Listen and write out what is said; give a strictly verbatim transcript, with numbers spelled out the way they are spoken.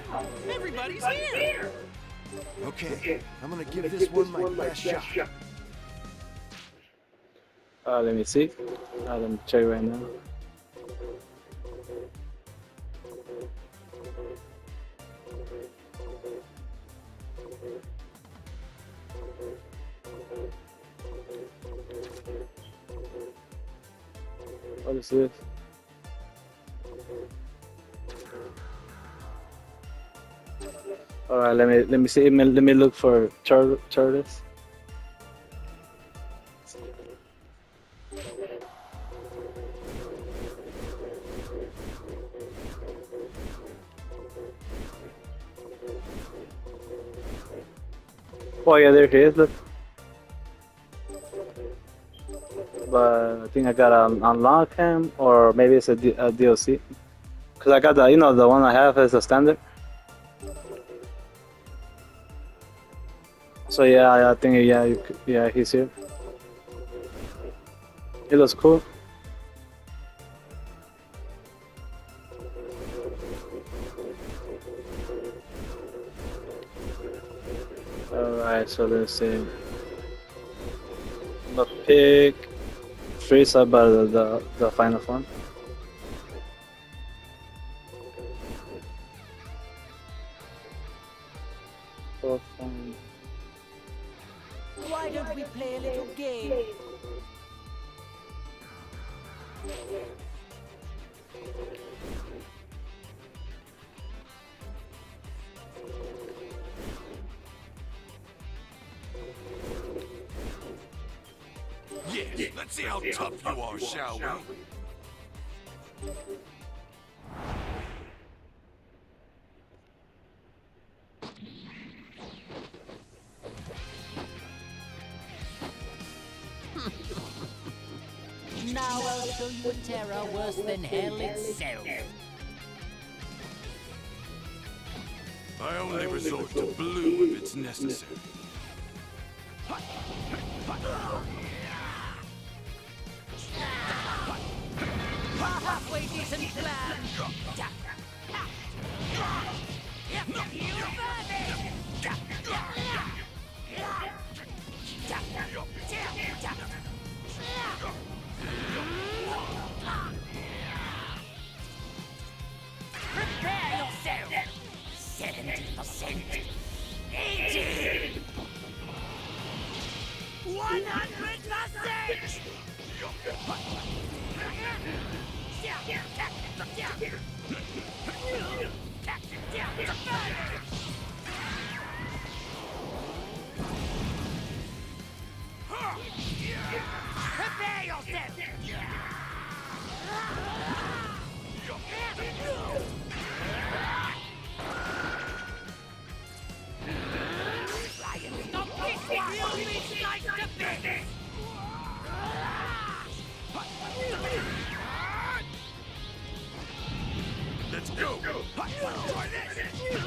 Everybody's here! Okay, I'm gonna give this one my best shot. Uh, let me see. Uh, let me check right now. What is this? All right, let me let me see. Let me, let me look for Char Charles. Oh yeah, there he is. Look. But I think I gotta unlock him, or maybe it's a, D a D L C. Cause I got the, you know, the one I have is a standard. So yeah, I think yeah, you, yeah, he's here. He looks cool. Alright, so let's see. I'm gonna pick Frieza by the, the, the final form. Why don't we play a little game? Yes, let's see how tough you are, shall we? Now I'll show you a terror worse than hell itself. I only resort to blue if it's necessary. A halfway decent plan. You got it. Prepare yourself. Seventy percent. Eighty. One hundred percent. Prepare yourself! Ryan, stop kissing! You'll be sliced to bits! Let's go! Try this!